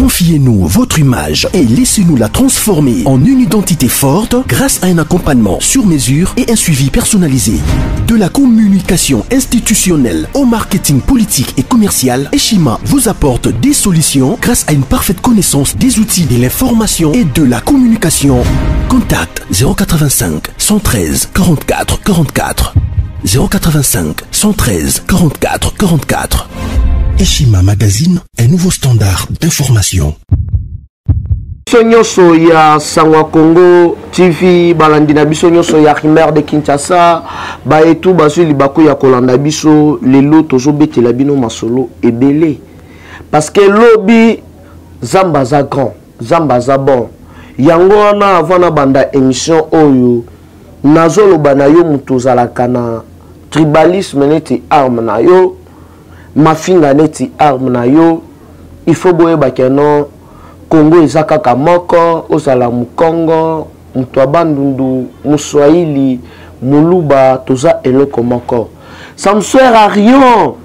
Confiez-nous votre image et laissez-nous la transformer en une identité forte grâce à un accompagnement sur mesure et un suivi personnalisé. De la communication institutionnelle au marketing politique et commercial, Eshima vous apporte des solutions grâce à une parfaite connaissance des outils de l'information et de la communication. Contact 085 113 44 44 085 113 44 44. Eshima Magazine, un nouveau standard d'information. Sonyoso ya Sangwa Congo TV balandina biso nyoso ya Rimer de Kinshasa ba etu bazuli bako ya kolanda biso lelo tozo betela bino masolo ebele parce que lobi zamba za grand zamba za bon yango wana avana banda émission oyo nazolo bana yo mutozala kana tribalisme neti arme na yo mafinga neti arme na yo il faut boye bakeno Congo ezaka kamoko ozala mukongo mutwabandundu muswahili muluba toza eloko moko ça me sert à rien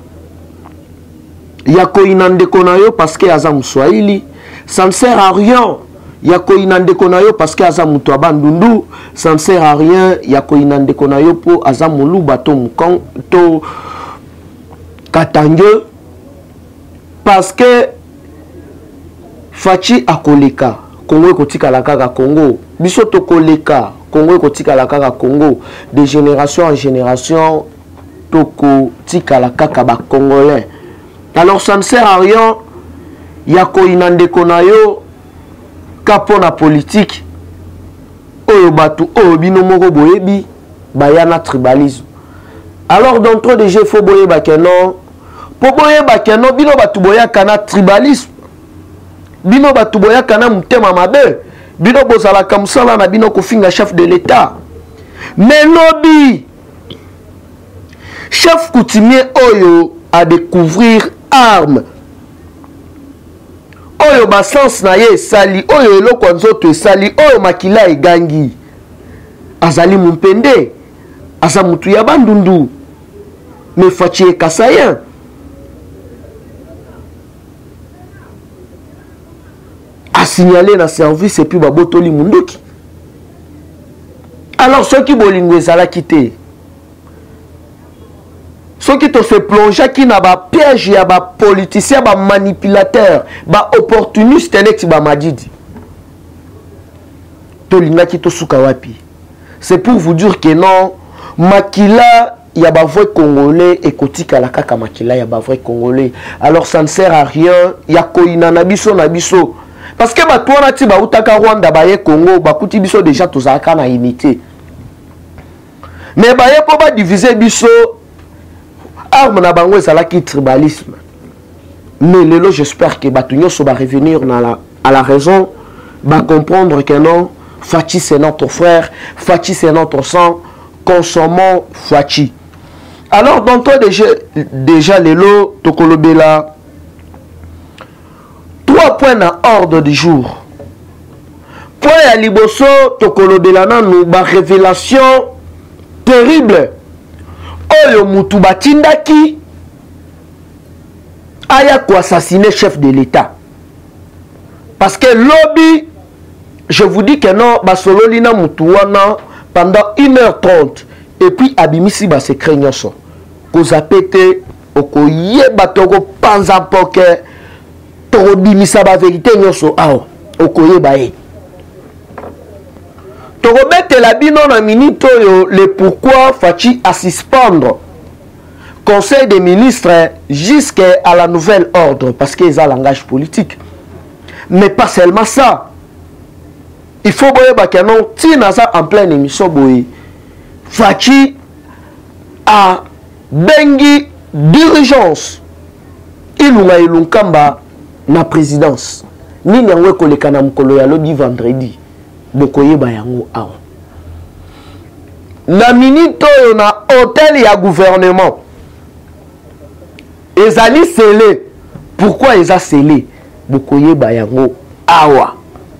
yako inandeko na yo parce que aza muswahili ça ne sert à rien yako inandeko na yo parce que aza mutwabandundu ça ne sert à rien yako inandeko na yo po aza muluba to mukongo to katange parce que Fachi akoleka Congo kotika la kaka Congo biso to koleka Congo kotika la kaka Congo de génération en génération toko tika la kaka ba congolais alors ça ne sert à rien yako inandeko na yo kapona politique oyo batu oyo bino moko boyebi bayana tribalisme alors d'entre des jeux faut boyeba keno po boyeba keno bino batu boyaka na tribalisme bino batu boyaka na mutema mabe bino bozala kamsala na bino kofinga chef de l'état mais lobi chef coutumier oyo à découvrir arme oyo basens na ye sali oyo eloko nzoto sali oyo makila egangi azali mumpende asa mutu ya bandundu me fachi kasayen a signalé dans service et puis babotoli munduki. Alors ceux qui bolingo ezala quitté. Ceux qui te se plonger qui n'a pas piège ya ba politicien ba manipulateur ba opportuniste nek ba madidi. Tolinga ki to suka wapi. C'est pour vous dire que non makila ya ba vrai congolais et kotika la kaka makila ya ba vrai congolais. Alors ça ne sert à rien ya koina na biso na biso. Parce que batouana ti ba utaka Rwanda baye Congo bakuti biso déjà tozaka na unité. Mais baye po ba diviser biso arme na bango ezala ki tribalisme. Mais lelo j'espère que batunyo so ba revenir à la raison, ba comprendre que non, Fachi c'est notre frère, Fachi c'est notre sang, consommons Fachi. Alors donc toi déjà lelo tokolobela 3 points à ordre du jour. Point à liboso tokolobelana nous ba révélation terrible. Oyo mutu batindaki aya ko assassiner chef de l'État. Parce que lobby, je vous dis que non, basololina mutu wana pendant 1h30 et puis abimisi ba secret nyonso. Ko zapete okoyeba toko panza poke to bimisa ba vérité nyonso awo okoyeba e. To robete la bino na minute yo le pourquoi Fachi à suspendre Conseil des ministres jusqu'à la nouvelle ordre parce qu'ils ont un langage politique. Mais pas seulement ça. Il faut que non tina ça en pleine émission boy. Fachi a bengi d'urgence. Ilunga ilunkamba na présidence. Ni nyangwe kolekana mkolo ya lobby vendredi. Bokoye bayango awa. Na minute yo na hôtel ya gouvernement. Ezali scellé. Pourquoi ils ont scellé? Bokoye bayango awa.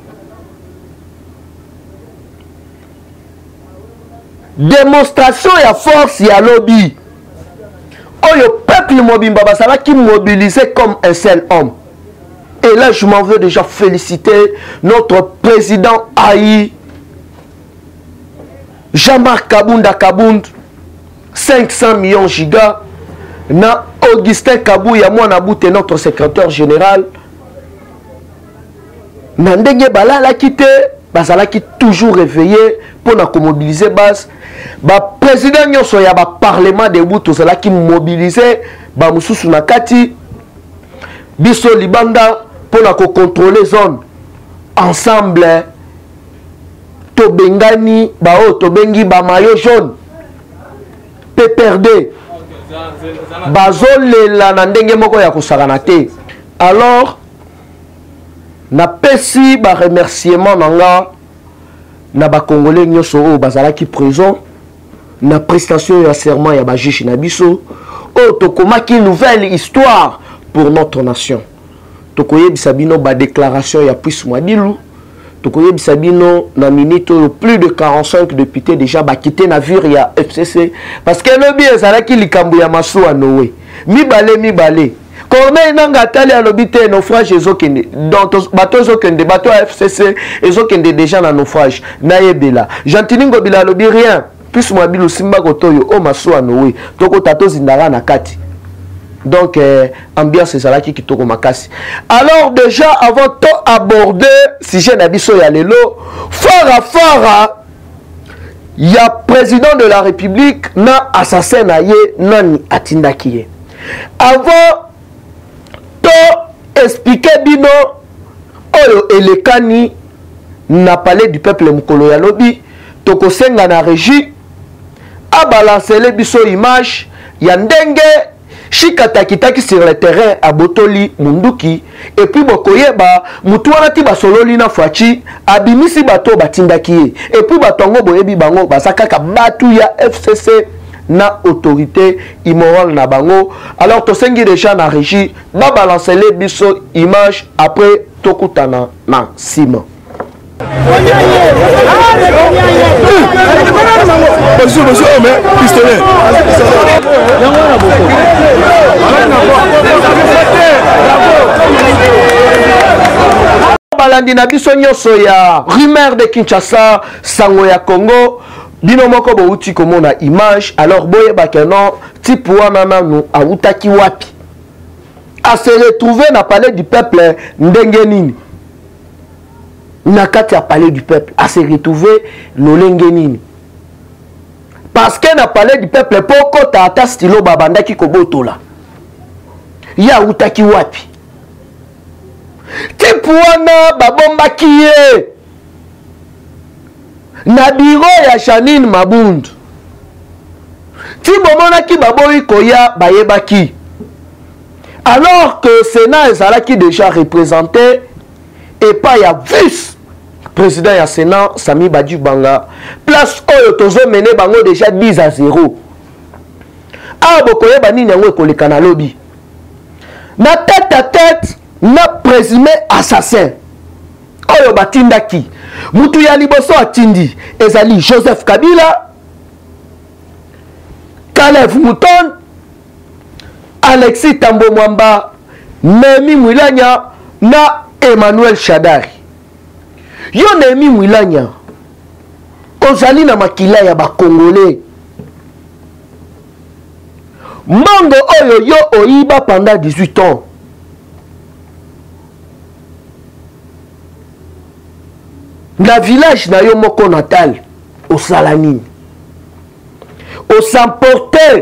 Démonstration ya force ya lobby. Oh, le peuple mobimba basala qui mobilisé comme un seul homme. Et là, je m'en veux déjà féliciter notre président Haï, Jean-Marc Kabunda Kabound, 500 millions gigas. Na Augustin Kabouya Mouanaboute, notre secrétaire général. Nandenge Balala quitté, Bazala qui toujours réveillé pour nous mobiliser base. Ba président Nyoso ya ba parlement de Boutou, Zala qui mobilisé, ba Moussou Nakati, Biso Libanda pour nous contrôler zone. Ensemble, Tobengani, Bao Tobengi, Ba Mayo jaune, PPRD. Bazolela na ndenge moko ya kosakana te. Alors na pesi ba remerciement nanga na ba congolais nyoso o bazala ki prison na prestation ya serment ya ba juge na biso o tokomaki nouvelle histoire pour notre nation. Tokoyebisa bino ba déclaration ya Puis Mwadilu. Tokoyebisa bino na minute plus de 45 députés déjà ba quitté navire ya FCC parce que lobi ezalaki likambo ya maso à Noé mibale Corneille nanga tali alobi te naufrage ezokende donc bato ezokende bato ya FCC ezokende déjà na naufrage na yebela Jantiningo bila alobi rien Puis Mwabilu simba kotoyo o maso à Noé toko tato zindara na kati. Donc, ambiance ezalaki kitoko makasi. Alors, déjà, avant de aborder sujet Nabiso Yalelo, fara, il y a président de la République, na assassin naye, nani atindaki. Avant de expliquer bino, oyo elekani, na parlé du peuple mukolo yalobi, toko senga na régie, a balancé les biso image, yandenge, Chikata kitaki sur le terrain à Botoli, Munduki, et puis Bokoyeba, Mutuana Tiba Sololi na Fachi, Abimisi Bato Batindaki, et puis Batongo Boyebi Bango, Basakaka Batouya FCC na autorité immorale na Bango. Alors, Tosengi déjà na régie, va balancer les biso images après Tokutana na Sima. Monsieur, mais pistolet. Balandi na biso nyoso ya rumeur de Kinshasa, sango ya Congo, bino moko bouti komona image, alors boye bakeno type wana nanu awutaki wapi. A se retrouver na palais du peuple ndenge nini. Nakati a parlé du peuple, à se retrouver l'olengenini. Parce qu'elle a parlé du peuple, pourquoi t'as attaché stylo babanda ki kobotola. Ya utaki wapi. Tipuana babomba kiye. Na biro ya Janine Mabundu. Tibomona ki baboyi koya bayebaki. Alors que Sénat ezalaki déjà représenté et pas ya vice président ya Sénat Sami Badi Banga place oyo tozo mené bango déjà 10-0. Ah bokoye banini yango ekoleka na lobby na tête à tête na présumé assassin oyo batindaki mutu ya liboso atindi ezali Joseph Kabila, Caleb Mouton, Alexis Tambo Mwamba, Nemi Mwilanya na Emmanuel Shadari. Yo Nemi Mwilanya ozali na makila ya bakongolais. Mbongo oyo yo oyiba pendant 18 ans. Na village na yo moko natal osalani. Osamporte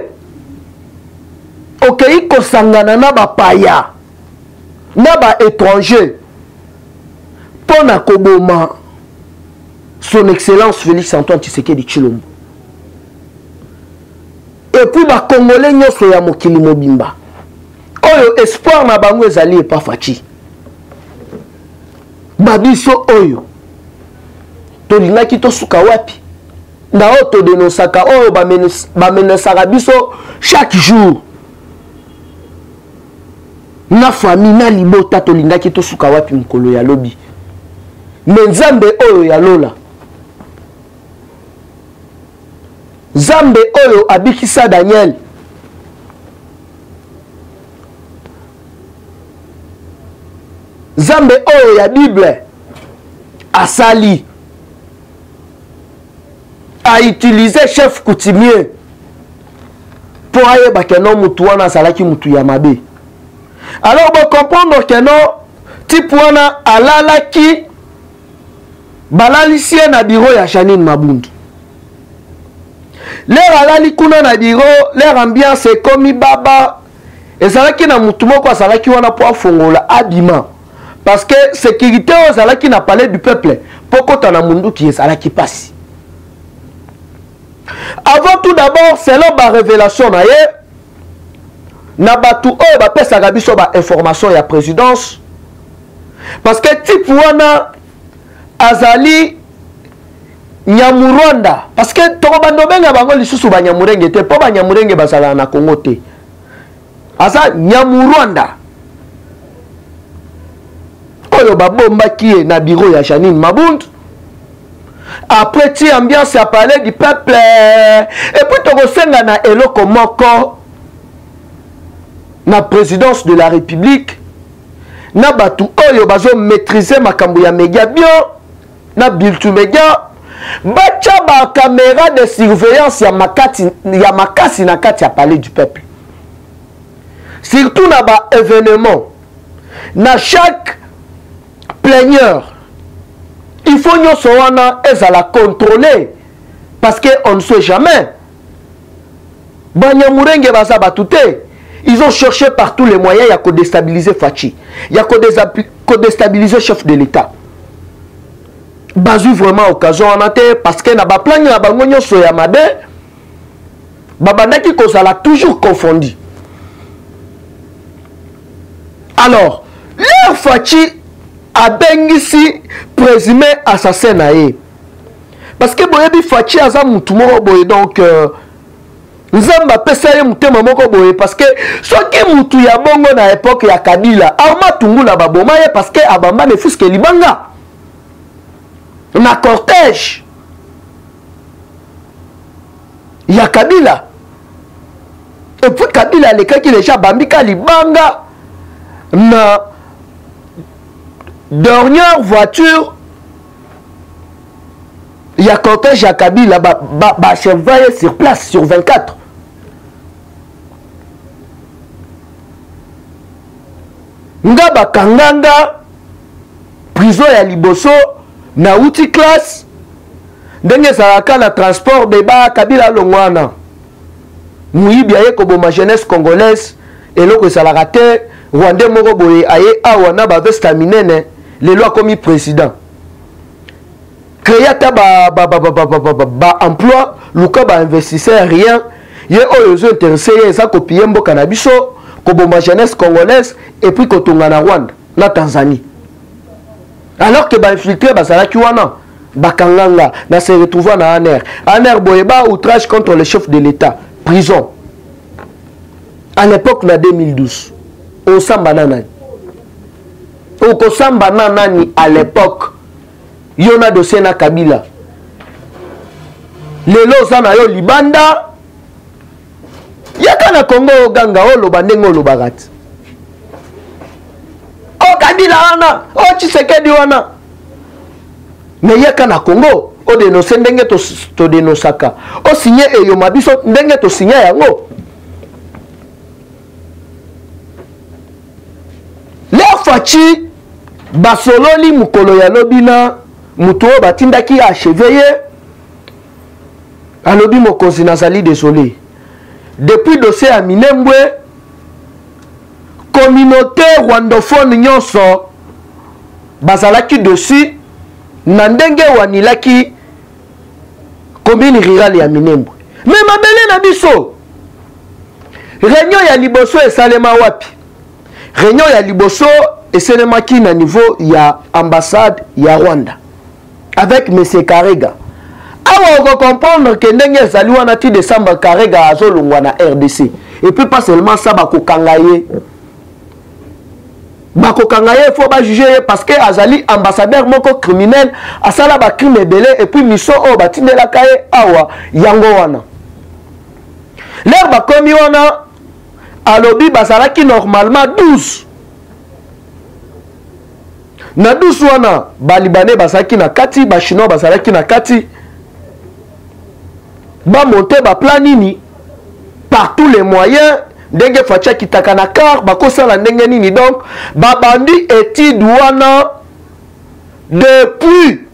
okei kosangana na bapaya na ba étranger pona koboma son excellence Félix Antoine Tshisekedi Tshilombo. Et puis ba congolais nyoso ya mokili mobimba oyo espoir na bango ezali epa fachi babiso oyo tolingaki tosuka wapi na oyo todenosaka oyo bamenesaka biso chaque jour na famille na libota tolingaki tosuka wapi mokolo ya lobi me nzambe oyo ya lola nzambe oyo abikisa Daniel Zambe oyo ya Bible asali a utilisé chef coutumier pour aller bakeno mutu wana salaki mutu ya mabe. Alors vous comprendre que non type wana alalaki balalisie na bureau ya Janine Mabundu. Leur alali kuna na bureau, leur ambiance est comme baba. Et salaki na mutu moko salaki wana pour fongola abima. Parce que sécurité aux salaki na palais du peuple. Poko tana mundu qui est salaki passe. Avant tout d'abord, selon ma révélation na batu oyo ba pesa biso ba information ya présidence. Parce que type wana azali Nyamurwanda. Parce que toko bando benga bango lisusu ba Nyamurenge te, po ba Nyamurenge basala na Congo te. Asa Nyamurwanda. Oyo ba bomba qui na bureau ya Janine Mabundu. Après ti ambiance à parler du peuple et puis toko senga na eloko moko na présidence de la République na batu oyo bazo maîtriser makambo ya média bien na biltu média bacha ba caméra de surveillance ya makasi na kati ya palais du peuple. Surtout na ba événement na chaque plaigneur il faut nous savoir la contrôler parce que on ne sait jamais. Banyamurenge baza batute. Ils ont cherché par tous les moyens à déstabiliser Fachi. Il y a déstabiliser le chef de l'État. Bazu vraiment occasion en ate parce que na ba plan na bangonyo soyamade babandaki ko sala toujours confondu. Alors, le Fachi a bengisi présumé assassin nae. Parce que boyebi Fachi aza mutu moko boye donc nzamba pesa ye mutema moko boye parce que soki mutu ya bongo na époque ya Kabila Arma Tungula baboma ye parce que abamba ne fuske libanga na cortège ya Kabila et puis Kabila lekaki déjà bambika libanga na dernière voiture il y a cortège à Kabila chevaille sur place sur 24. Nga bakanganga prison ya liboso na outil classe ndenge salaka na transport beba Kabila longwana muyibi aye koboma jeunesse congolaise eloko salaka te Rwandais moko boye aye awa na ba veste minene les lois comme président créer ta emploi luka ba investisseur rien ye oyo zo intéressé ça copier mboka na biso ko bomba jeunesse congolaise et puis ko tonga na Rwanda na Tanzanie alors que ba infiltré ba sala ki wana bakanganga na se retrouver na aner boyeba outrage contre le chef de l'État prison à l'époque na 2012 au samba nani au samba nani à l'époque yona dossier na Kabila lelo zana yo libanda yaka na Congo ganga olo bandengo lo bagati o Kabila wana o Tshisekedi wana mais yaka na Congo o dénoncer ndenge to dénosaka o signé eyo mabiso ndenge to signé yango le Fachi basololi mukolo ya lobina muto batindaki achevé alobi mokonzi nazali désolé depuis dossier à Minembwe communauté rwandophone nyonso bazalaki dessus na ndenge wanilaki commune rurale ya Minembwe mais mabele na biso réunion ya liboso esalema wapi réunion ya liboso esalemaki na niveau ya ambassade ya Rwanda avec M. Karega. Alors on va comprendre que ndenge ezali wana ti décembre Karega azolongwa na RDC. Et puis pas seulement ça bakokangaye. Bakokangaye faut ba juger parce que azali ambassadeur moko criminel asala ba crime belé et puis miso o batindela kaye awa yango wana. L'air bakomi wana alobi bazalaki normalement 12. na dusu wana balibane basaki na kati ba chinois basalaki na kati ba monter ba plan nini par tous les moyens ndenge facha kitaka na car bakosala ndenge nini donc babandi étude wana depuis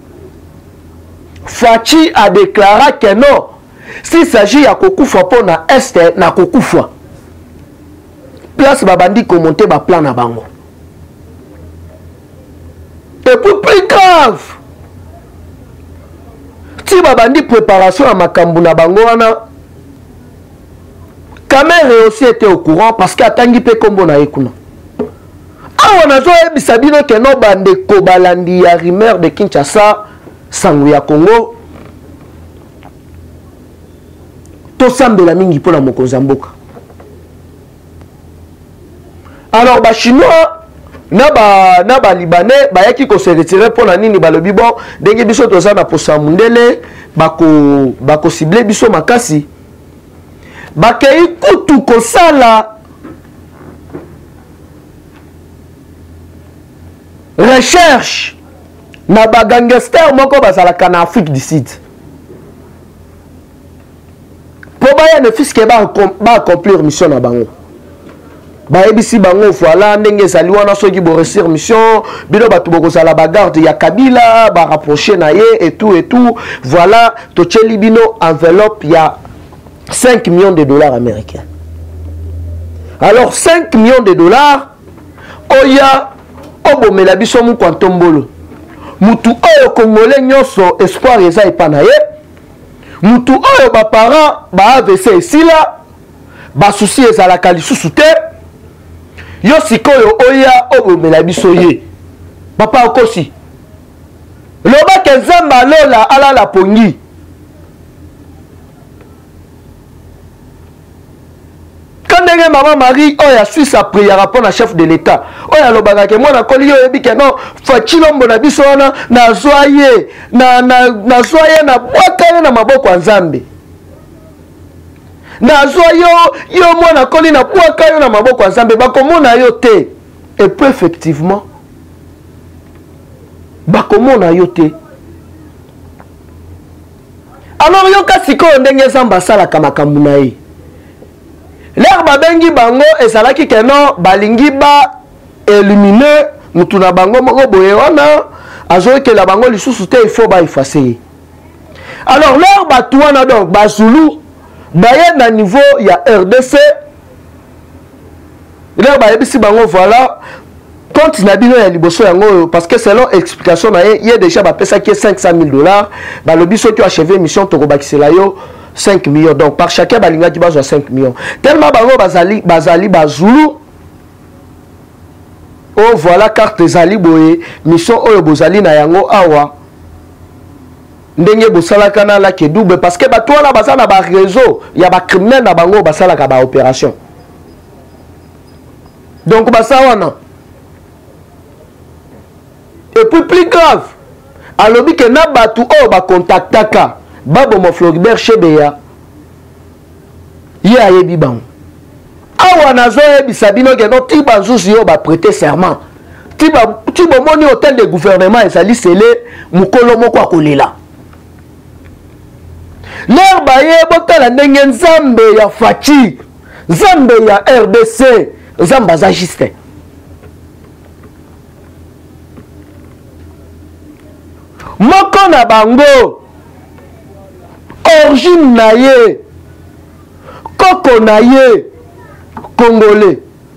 Fachi a déclaré que non s'il s'agit ya kokufa po na est na kokufa place babandi commenter ba plan na bango. Et puis plus grave, si babandi préparation à makambu na bango wana, Kamere aussi était au courant parce qu'atangi pe kombo na ekuna. Awa nazo ebisa bino ke no bande ko balandi ya rumeur de Kinshasa sangu ya Congo. To sambela mingi pona mokonza mboka. Alors ba chinois na ba libanais ba yaki ko se retirer pour na nini balobi bon ndenge biso toza na posa mundele bako cibler biso makasi bakei kutu kosala recherche na ba gangster moko bazalaka na Afrique du Sud po baya ne fiske ba accomplir mission na bango. Baebisi bango voilà ndenge ezali wana soki bo réussir mission bino bato bokozala bagarde ya Kabila ba rapprocher na ye et tout voilà tocheli bino enveloppe ya 5 millions de dollars américains. Alors 5 millions de dollars oya obomela biso mu kwantombolo mutu oyo congolais nyonso espoir eza epana ye mutu oyo ba parents ba AVC esila ba souci ezalaka lisusu te yo sikoyo oya obomela biso ye papa okosi loba ke nzambe alola alala pongi kandenge mama Marie oya Suisse a prié rapport na chef de l'état oya lobaka ke mwana koli yo yebi ke non fachilombo na biso wana nazwa ye na bwaka ye na maboko ya Nzambe nazwa yo mwana koli na bwaka yo na maboko ya Nzambe bakomona yo te et puis effectivement bakomona yo te. Alors yo kasiko ndenge Nzambe asalaka makambo na ye l'air babengi bango ezalaki ke non balingi ba éliminer mutu na bango moko boye wana azoyekela bango lisusu te il faut ba effacer. Alors l'air batu wana donc bazulu baye na niveau ya RDC l'air bayebisi bango voilà compte na bino ya liboso yango parce que selon explication na ye déjà bapesa ki 500 000 dollars balobi soki achever mission tokobakisela yo 5 millions donc par chacun balinga ki bazwa 5 millions tellement bango bazali bazulu oh voilà carte zali boye mission oyo bozali na yango awa ndenge bosalaka na la ke double parce que bato wana baza na ba réseau ya ba criminel na bango basalaka ba opération donc basa wana et puis plus grave alobi ke na bato oyo ba contactaka babo mo Floribert Chebeya ye ayebi bango awa nazo yebisa bino ke no ti banzuzi yo ba prêter serment ti bomoni hôtel de gouvernement ezali scellé mukolo moko akolela l'air baye botala ndenge Nzambe ya Fachi Nzambe ya RDC Nzambe aza juste moko na bango origine na ye koko na ye congolais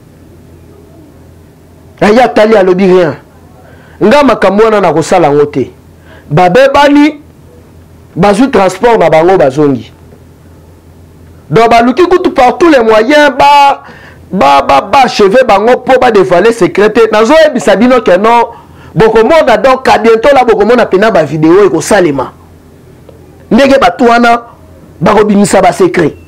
aya tali alobi rien nga makambo wana na kosala ngo te babebani bazwi transport na bango bazongi donc baluki kutu par tous les moyens achever bango po badévaler secret nazo yebisa bino ke non bokomona donc à bientôt la bokomona pena ba vidéo ekosalema ndenge bato wana bakobimisa ba secret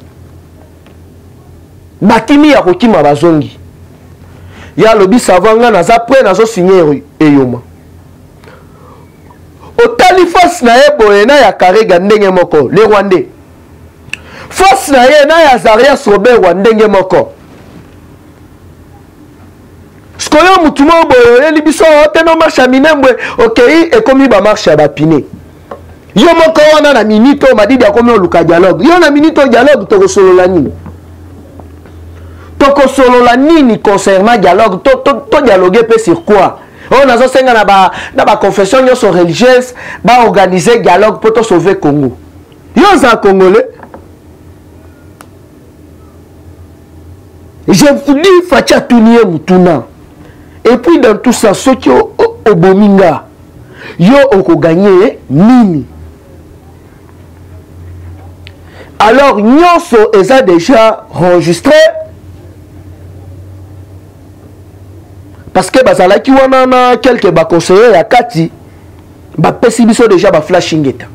bakimi ya kokima bazongi ya lobi savanga naza prêt nazo signer eyoma otali face na ye boye na ya Karega ndenge moko le Rwandais face na ye na ya Zarias Robert wa ndenge moko koyo mutu mo boyo yeli biso teno marche ya minembwe okei ekomi ba marche ya bapine yo moko wana na minito madidi akomi oluka dialogue yo na minito dialogue tokosolola nini concernant dialogue to dialoguer pe sur quoi on a senga na ba confession nyonso religieuse ba organiser dialogue pour to sauver Congo yo za congolais. Je vous dis facha tunie mutuna et puis dans tout ça ceux qui au bominga yo oko gagner nini. Alors nyonso eza déjà enregistré parce que bazalaki wana na quelques ba conseillers ya kati ba pesi biso déjà ba flashing eta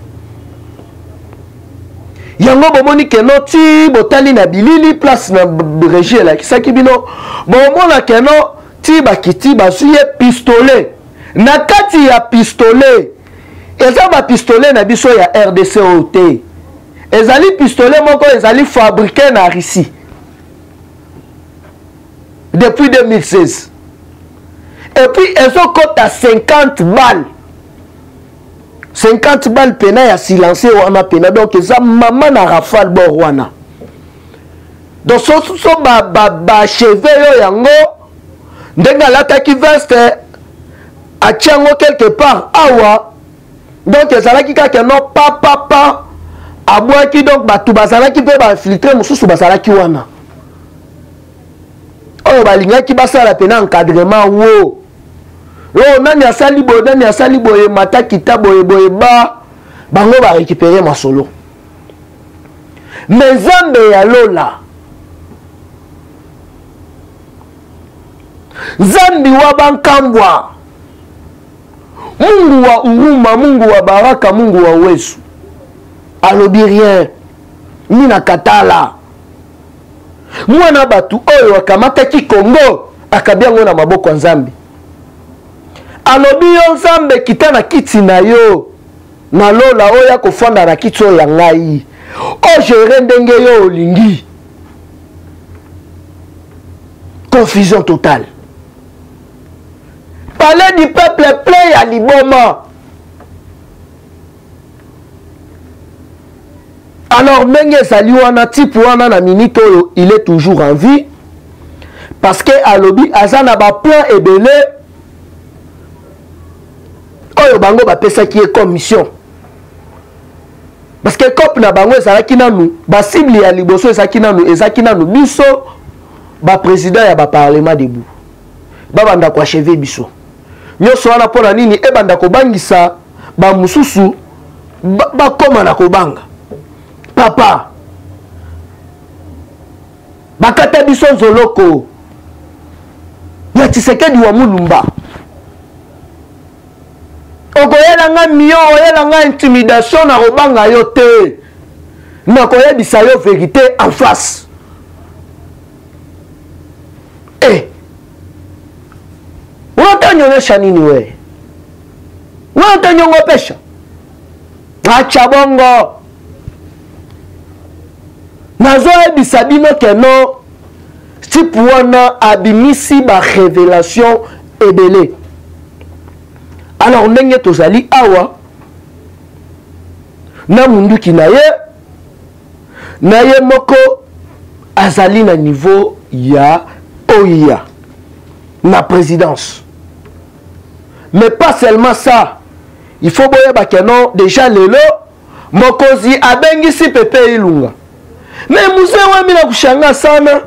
yango bomoni ke no ti botali na bilili place na régie la kisaki bino bomona ke no ti bakiti basuye pistolet na kati ya pistolet eza ba pistolet na biso ya RDC OT ezali pistolet moko ezali fabriqué na Russie depuis 2016 et puis ezo kota 50 balles 50 balles pena ya silencieux wana pena donc eza mama na rafale bor wana donc so ba cheveux yo yango ndenge alataki veste atiango quelque part awa donc ezalaki kaka no papa abwaki donc batu bazalaki mpe bafiltre mosusu bazalaki wana oyo balingaki basala pena encadrement wo yo nani asali boye mata kita boye ba bango ba récupérer masolo mais Nzambe ya lola Nzambi wa bankambwa Mungu wa uruma, Mungu wa baraka, Mungu wa uwezo alobi rien mina katala mwana batu oyo akamataki Congo akabiango na maboko ya Nzambi alobi yo Nzambe kita na kiti na yo na lola oya kofanda na kiti oyo ya ngai o gere ndenge yo olingi confusion totale palais du peuple plein ya liboma. Alors Menge Saliwana type wana na minute oyo il est toujours en vie parce que alobi azana ba plan ebele oyo bango ba pesa qui est commission parce que cop na bango ezalaki nanu ba cible ya liboso ezaki nanu biso ba président ya ba parlement debout ba banda kwa achever biso nyoso wana pona nini e banda ko bangisa ba mususu ba koma na kobanga papa bakata biso nzoloko ya Tshisekedi wa Mulumba okoyela nga mio oyela nga intimidation na kobanga yo te na koyebisa yo vérité en face Wotanyonyesha nini we? Wotanyongopesha? Acha bongo. Nazo ebisa bino keno type wana abimisi ba révélation ebele. Alors ndenge tozali awa na munduki na ye moko azali na niveau ya OIA na présidence. Mais pas seulement ça. Il faut boyeba keno déjà lelo mokozi abengisi pepe ilunga. Mais muse wami na kushanga sana.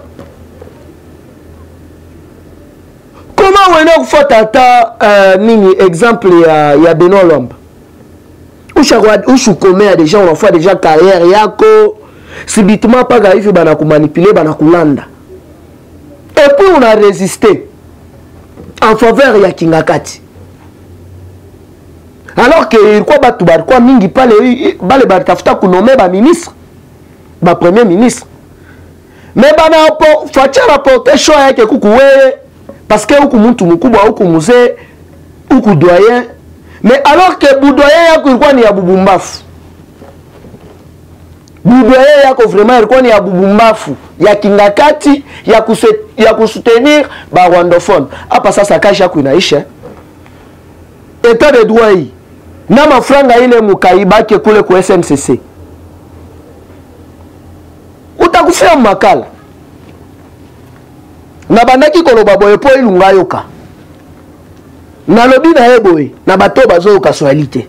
Comment wena kufata ta nini exemple ya Benoît Lomba. Ushu komea déjà on fait déjà carrière yako subitement pas gaifi bana ku manipuler bana kulanda. Et puis on a résisté en faveur ya Kingakati. Alors que quoi batu quoi mingi pale bale batafuta kunommer ba ministre ba premier ministre mais bana facha rapporter show yake kukuwe parce que huku mtu mkubwa huku mzee huku doyen mais alors que budoyen yako ilikuwa ni ya bubumbafu Boudoyer yako vraiment ilikuwa ni ya bubumbafu ya kingakati ya kusoutenir ba rwandophone. Hapa sasa kasha kuinaisha. État de droit hii na mafranga ile mukaibake kule ku SNCC. Utakufia makala. Na bandaki koloba boye po ilunga yoka. Na lobi na eboye na bato bazo yoka swalite.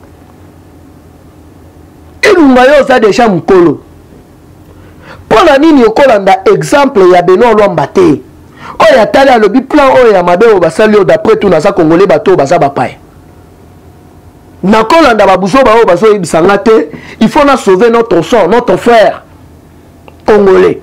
Ilunga yo za deja mkolo. Pona nini yokolanda exemple ya Benoît Lwamba te. Oya tali alobi plan oya mabeo basali yo d'après tout na sa congolais bato baza bapaya. Na kolanda babuzo ba o bazo ibisanga te, il faut na sauver notre sang, notre frère congolais.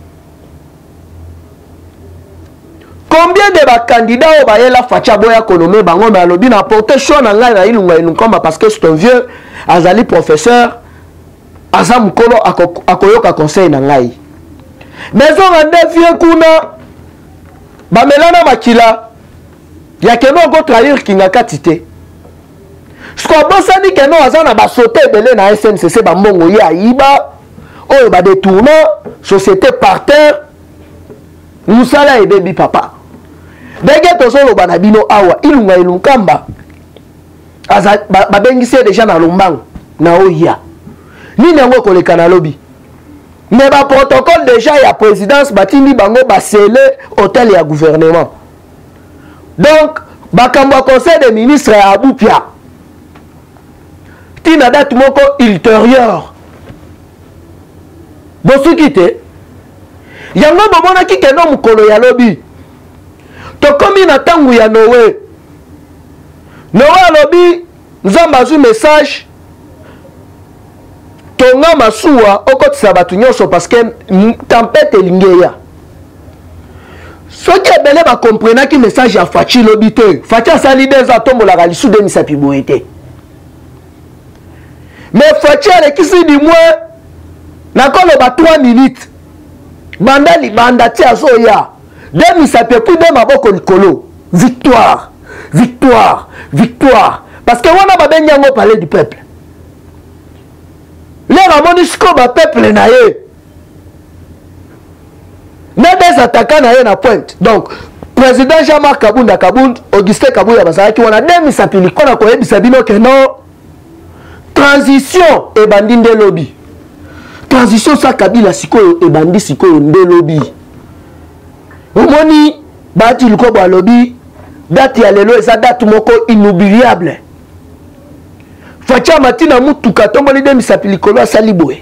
Combien de candidats au Bayela Facha Boya Konome Bango mais alobi na porté choix na ngai na ilunga ilunga parce que c'est un vieux azali professeur azam kolo akoyoka conseil na ngai. Mais on rende vieux kuna bamelana makila ya keno go trahir kingaka tite. Sko bosani keno azana ba sauter belé na SNCC ba mbongo ya iba oyo ba détourner société par terre. Musala et baby papa. Dege tosolo banabino awa ilunga ilunkamba aza babengise déjà na lombango na oya. Ni nango koleka na lobby. Mais ba protocole déjà ya présidence batindi bango ba scellé hôtel ya gouvernement. Donc bakambo conseil des ministres à Aboupia. Tina date moko ultérieur. Bosukite yango bomona ki keno mukolo ya lobby. Tokomi na tangu ya Noé. Noé lobby nzamba zu message tonga masuwa okotisa batu nyonso parce que tempête elingeya. Soki ebele ba comprena ki message ya Fachi lobby te. Fachi asali deza tombola ga lisu de misapi boete. Mais Fachi alekisi di moins na koloba 3 minutes. Banda li banda ti azoya. Demi ça peut plus de maboko likolo. Victoire, victoire, victoire. Parce que wana babenya ngo parler du peuple. Les ramoni sko ba peuple na ye. Na des attaquants na ye na pointe. Donc président Jean-Marc Kabunda Kabund, Augustin Kabuya basaki wana demi ça pili kona ko yebisa bino ke non. Transition et bandinde lobby. Transition sa Kabila sikoyo et bandi sikoyo nde lobby. Omoni bati luko ba lobby date ya lelo eza date moko inoubliable. Facha matina mutu katomboli de misapili kolo asali boye.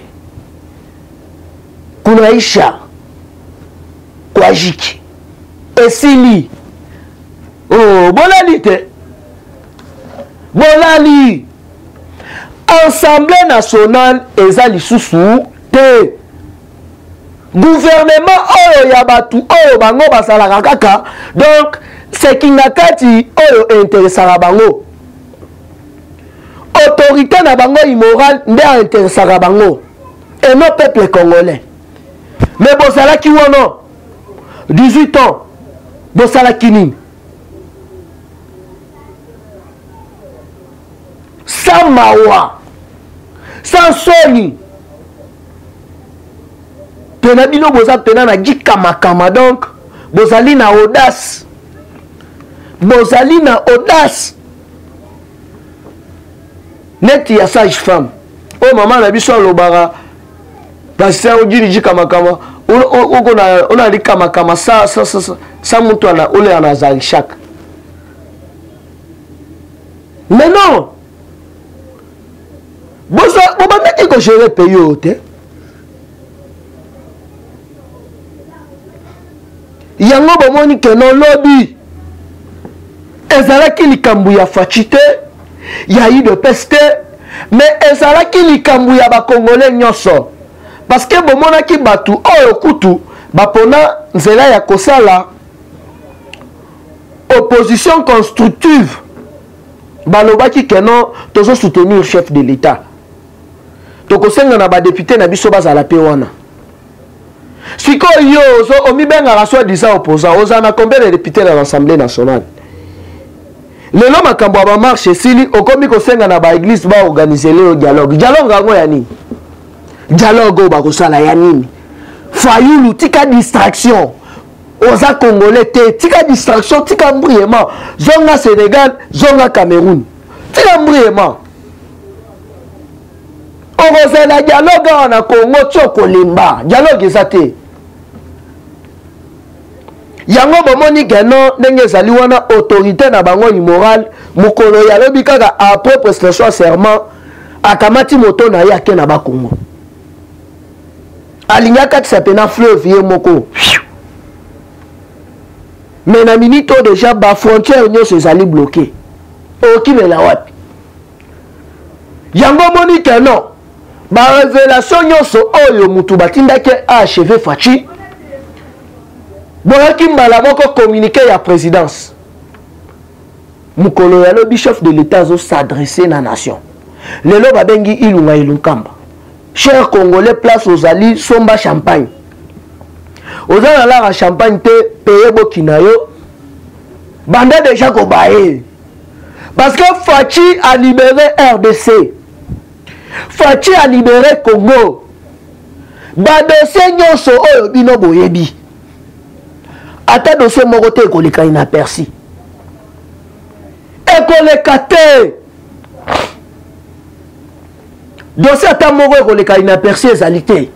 Kunaisha kwa jiki. Esili. Oh, bolali te. Bolali. Assemblée nationale eza lisusu te. Gouvernement oyo ya batu oyo bango basalaka kaka. Donc c'est kingakati oyo intéressera bango. Autorité na bango immorale nde intéressera bango. Et non peuple congolais. Mais bosalaki wono 18 ans bosalaki nini? Sans mawa, sans soni. Tenabino boza tena na jikamakama donc bozali na audace. Bozali na audace. Net ya sage femme. Oh maman na biso lobara. Parce que ojiri jikamakama. On a dit kamakama ça mutu ana ole ana zali chaque. Mais non. Boza bobandaki ko gérer pays ote. Yango bomoni ke non lobby. Ezalaki likambu ya fachite, ya eu de peste, mais ezalaki likambu ya ba congolais nyonso. Parce que bomona ki batu oyo kutu bapona nzela ya kosala opposition constructive. Balobaki ke non tozo soutenir chef de l'État. Toko senga na ba député na biso bazala pe wana. Siko yo zo omibenga raswa disa opposant ozana combien de députés dans l'Assemblée nationale. Le nom makambo ba marche sili okomi ko senga na ba église ba organiser le dialogue. Dialogue ngo ya nini? dialogue bakosala ya nini Fayulu tika distraction oza congolais te tika distraction tika mbriement zonga Sénégal zonga Cameroun tika mbriement okozala dialogue na Congo toko limba dialogue eza te yango bomoni geno ndenge ezali wana autorité na bango immoral mokolo ya lobi kaka après prestation serment akamati moto na ye ake na bakongo alingaka tisa pena fleuve ye moko mais na minute oyo déjà ba frontière nyonso ezali bloqué okimela wapi yango moni keno ba révélation nyonso oyo mutu batindaki achevé Faci boyaki mbala moko communiqué ya présidence mukolo ya lobi chef de l'état zo s'adresser na nation lelo babengi ilunga ilunkamba cher congolais place ozali somba champagne oza na lara champagne te paye bokina yo banda déjà kobaye parce que Faci a libéré RDC Faci a libéré Congo ba dossier nyonso oyo bino boyebi ata dossier moko te ekoleka inaperçu ekoleka te dossier ata moko ekoleka inaperçu ezali te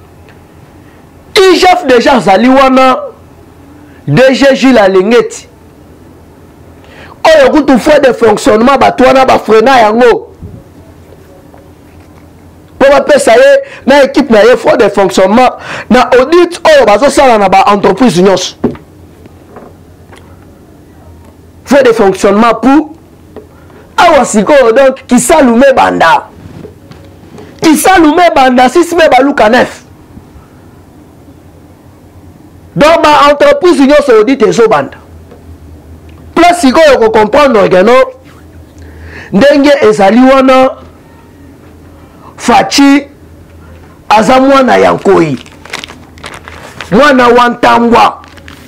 IGF déjà azali wana DG Gilles Alengeti oyo kutu frais de fonctionnement bato wana bafrena yango po bapesa ye na équipe na ye frais de fonctionnement na audit oyo bazosala na baentreprise nyonso frais de fonctionnement pour awa sikoyo donc kisalume banda 6 me baluka 9 donc baentreprise nyonso audit ezobanda place sikoyo kocomprendre keno ndenge ezali wana Faci aza mwana ya nkoi mwana wa ntambwa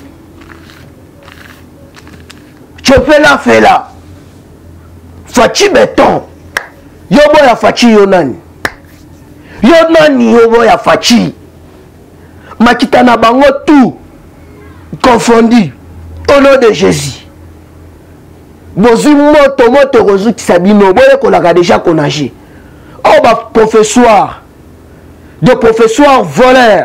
chopela fela Faci beton yo boya Faci yo nani yo boya Faci makita na bango tout confondu au nom de Jésus bozwi moto kozukisa bino boyekolaka déjà konage oh ba professeur de professeur voleur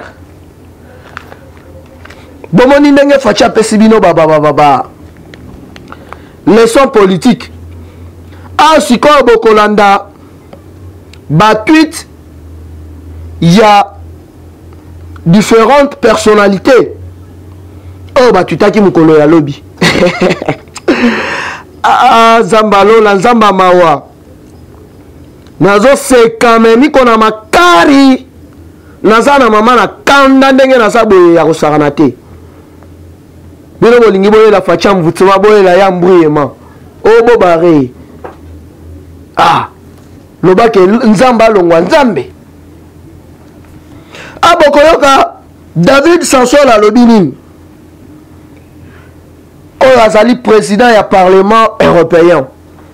bomoni ndenge Faci apesi bino baba leçon politique sikoyo bokolanda batweet ya différentes personnalités oyo batwitaki mokolo ya lobi nzamba lola nzamba mawa nazoseka memiko na makari naza na mama na kanda ndenge naza boye ya kosakana te bino bolingi boyela Faci mvutima boyela ya mbruyema oyo bobare lobake nzamba alongwa nzambe bokoyoka David Sassol alobi nini oyo azali président ya parlement européen.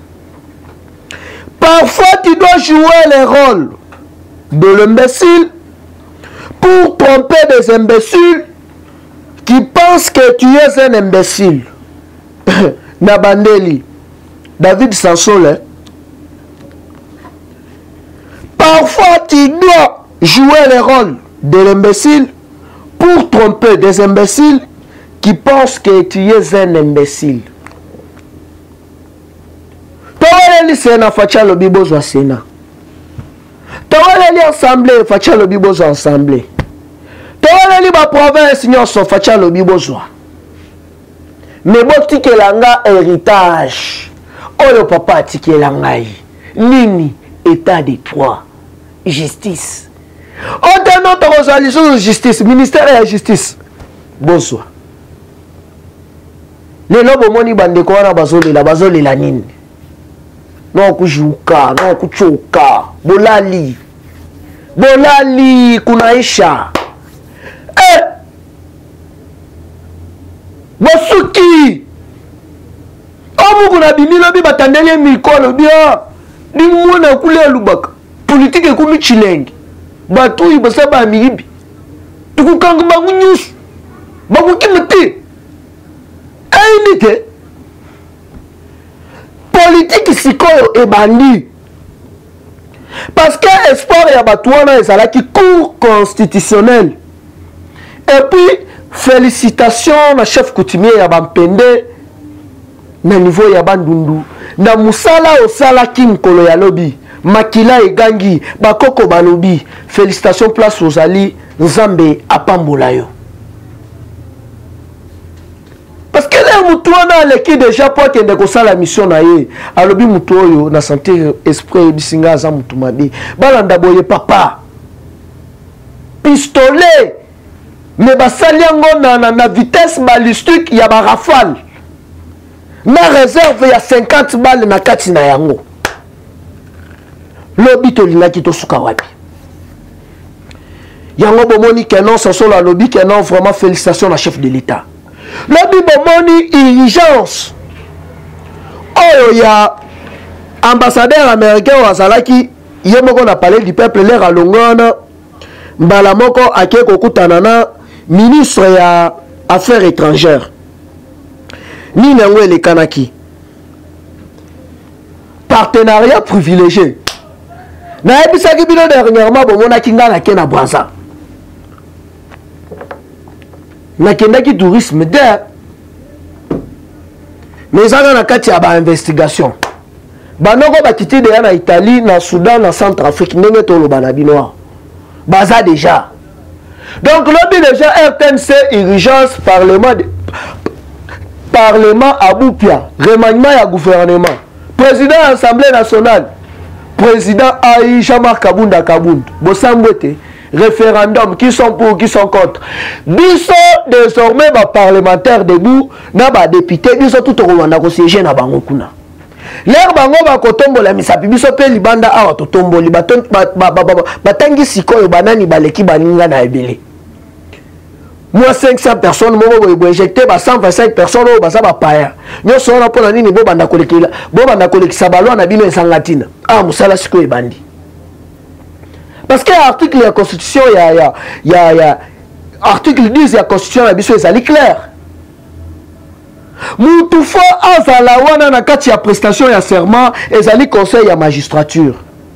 Parfois tu dois jouer le rôle de l'imbécile pour tromper des imbéciles qui pensent que tu es un imbécile. Nabandeli David Sassol. Parfois tu dois jouer le rôle de l'imbécile pour tromper des imbéciles qui pensent que tu es un imbécile. Tawaleli Sénat Faci lobi bozwa Sénat. Tawaleli Assemblée Faci lobi bozwa Assemblée. Tawaleli ba province nyonso Faci lobi bozwa. Mais botikela nga héritage. Oyo papa atikela ngai. Nini état de droit, justice. Autant notre justice, ministère de la justice. Bonsoir. Les lobos moni bande ko wana bazoli la nini. Non kujuka, non kuchoka, bolali. Bolali kunaisha. Bosuki. Omu kuna bimilo bi batandele mikolo bia. Ni mwana kule lubaka. Politique ekumi chilengi. batu ibasa ba miyibi tukukanga bangu nyusu bakukimati ainite politique sikoyo ebandi parce que espoir ya batu wana ezalaki cour constitutionnel et puis félicitations na chef coutumier ya bampende na niveau ya bandundu na musala osalaki mkolo ya lobi makila egangi bakoko balobi félicitations place ozali nzambe apambola yo parce que le mutu wana aleki déjà po akende kosala mission na ye alobi mutu oyo na santé esprit ebisinga aza mutu mabe balanda boye papa pistolet mais basali yango na vitesse balistique ya barafale na réserve ya 50 balles na kati na yango lobi tolingaki tosuka wapi yango bomoni kenon sosolo alobi kenon vraiment félicitations na chef de l'état lobi bomoni urgence oyo ya ambassadeur américain wazalaki ye moko na palais du peuple l'air alongona mbala moko ake kokutana na ministre ya affaires étrangères nini yango elekanaki partenariat privilégié nayebisaki bino dernièrement bomonaki nga nake na Brazza nakendaki tourisme de mais ezanga na kati ya bainvestigation banoko bakiti deya na Italie na Soudan na Centrafrique ndenge toloba na bino baza déjà donc lobi déjà RTNC urgence parlement à Boupia remaniement ya gouvernement président de l'Assemblée nationale président Aïcha Marc Kabunda Kabund Bosambwete référendum qui sont pour qui sont contre biso désormais ba parlementaire debout na ba député biso tout Rwanda ko siéger na bango kuna l'air bango ba kotombola misapi biso pe libanda awa to tomboli batangi sikoyo banani baleki baninga na ebele moi 500 personnes mo injecté ba 125 personnes au basa ba paya nyo sona pona nini bo banda kolekila bo banda kolekisa balwa na bino esangatina musala sikoyo bandi parce que l'article de la constitution article 10 de la constitution la biso ezali clair mutu fo azala wana na kati ya prestation ya serment ezali conseil ya magistrature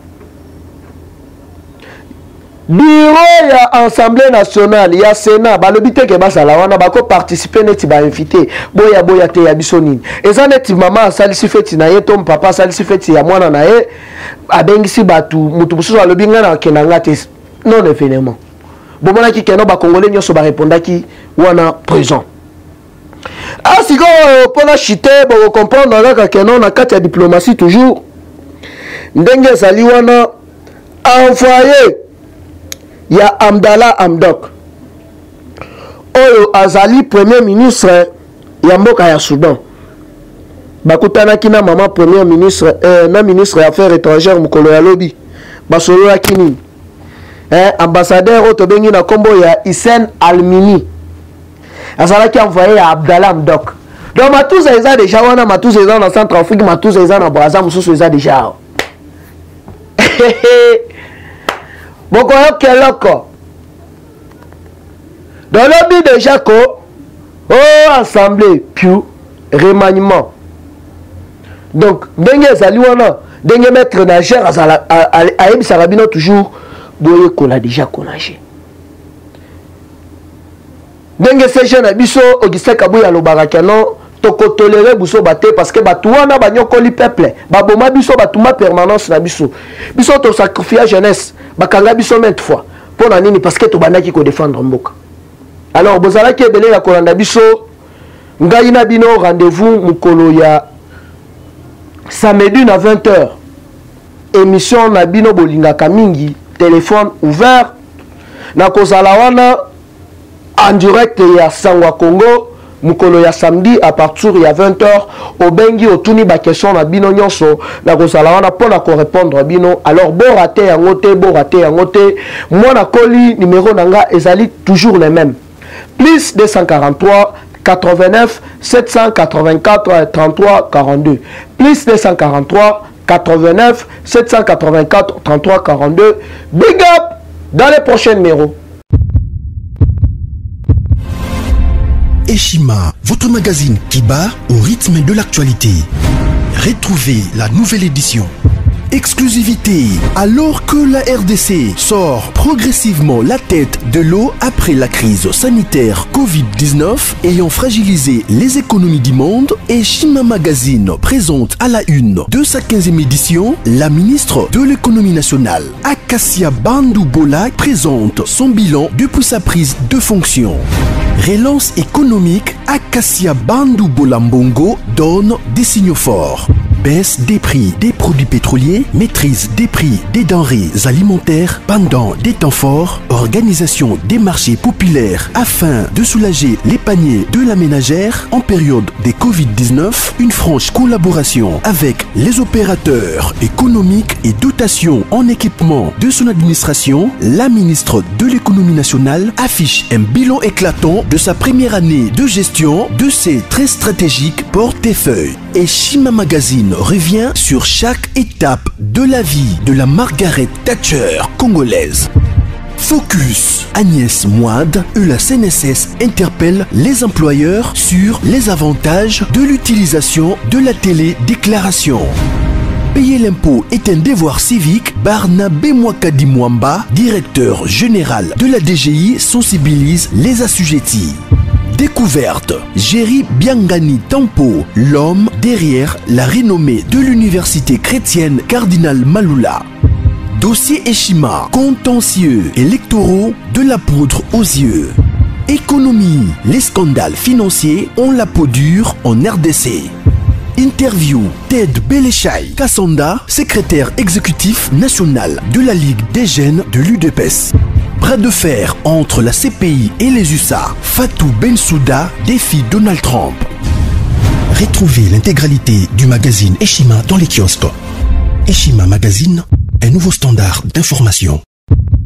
bureau ya assemblée nationale ya sénat balobi te ke bazala wana bako participer neti ba invité boya te ya biso nini eza neti mama asalisi feti na ye to papa asalisi feti ya mwana na ye abengisi batu mutu mususu alobi nga na kenanga te non événement bomonaki keno bakongole nyonso barépondaki wana présent asikoyo mpona chite bokocomprendre kaka keno na kati ya diplomatie toujours ndenge ezali wana envoyé ya Amdala Hamdok oyo azali premier ministre ya mboka ya Soudan bakutanaki na mama premier ministre na ministre ya affaires étrangères mukolo ya lobi basololaki nini ambassadeur oyo tobengi na kombo ya Hissène Almini azalaki envoyé ya Abdallah Hamdok donc matuza eza déjà wana matuza eza na Centrafrique matuza eza na Brazza mosusu eza déjà bokoyo keloko dans le but de Jaco assemblée puis remaniement donc ndenge ezali wana ndenge maître nageur ayebisaka bino toujours boyekola déjà konage ndenge seje na biso Augustin Kabuya alobaka keno tokotolere biso bate parce que batu wana banyokoli peuple baboma biso batuma permanence na biso to sacrifier jeunesse bakanga biso maintes fois pona nini parce que tobandaki ko défendre mboka alors bozalaki ebele ya kolanda biso ngai na bino rendez-vous mukolo ya samedi na 20h émission na bino bolingaka mingi téléphone ouvert na kozala wana en direct ya Sangwa Congo mukolo ya samedi à partir ya 20h obengi otuni ba question na bino nyonso na kozala wana pona ko répondre bino alors bo raté yango te moi na koli numéro nanga ezali toujours les mêmes plus 243 89 784 33 42 plus 243 89 784 33 42 big up dans les prochains numéros. Eshima, votre magazine qui bat au rythme de l'actualité. Retrouvez la nouvelle édition. Exclusivité, alors que la RDC sort progressivement la tête de l'eau après la crise sanitaire Covid-19 ayant fragilisé les économies du monde, Eshima Magazine présente à la une de sa 15e édition la ministre de l'économie nationale, Acacia Bandou Bola, présente son bilan depuis sa prise de fonction. Relance économique, Acacia Bandou Bola Mbongo donne des signaux forts. Baisse des prix des produits pétroliers, maîtrise des prix des denrées alimentaires pendant des temps forts, organisation des marchés populaires afin de soulager les paniers de la ménagère en période de Covid-19, une franche collaboration avec les opérateurs économiques et dotation en équipement de son administration, la ministre de l'économie nationale affiche un bilan éclatant de sa première année de gestion de ses très stratégiques portefeuilles. Eshima Magazine revient sur chaque étape de la vie de la Margaret Thatcher congolaise. Focus, Agnès Moide et la CNSS interpellent les employeurs sur les avantages de l'utilisation de la télédéclaration. Payer l'impôt est un devoir civique. Barnabé Mwakadi Mwamba, directeur général de la DGI, sensibilise les assujettis. Découverte, Jerry Biangani Tampo, l'homme derrière la renommée de l'université chrétienne Cardinal Malula. Dossier Eshima, contentieux électoraux de la poudre aux yeux. Économie, les scandales financiers ont la peau dure en RDC. Interview, Ted Belechai Kassanda, secrétaire exécutif national de la Ligue des jeunes de l'UDPS. Bras de fer entre la CPI et les USA. Fatou Bensouda défie Donald Trump. Retrouvez l'intégralité du magazine Eshima dans les kiosques. Eshima Magazine, un nouveau standard d'information.